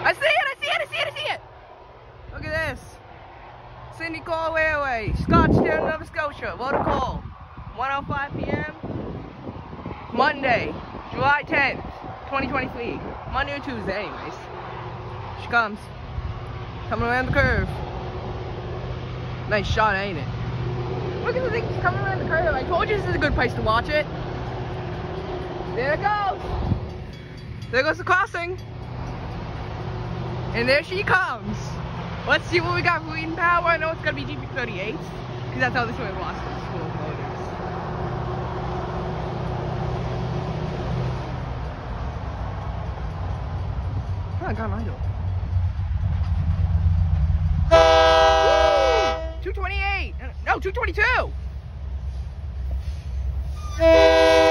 I see it, I see it, I see it, I see it! Look at this. Sydney Call Railway, Scotchtown, Nova Scotia. What a call. 1:05 p.m. Monday, July 10th, 2023. Monday or Tuesday, anyways. She comes. Coming around the curve. Nice shot, ain't it? Look at the thing coming around the curve. I told you this is a good place to watch it. There it goes. There goes the crossing. And there she comes. Let's see what we got for Eden Power. I know it's gonna be GP38, because that's how this one lost the school of motors. Oh, I got an idle. 228! No, 222!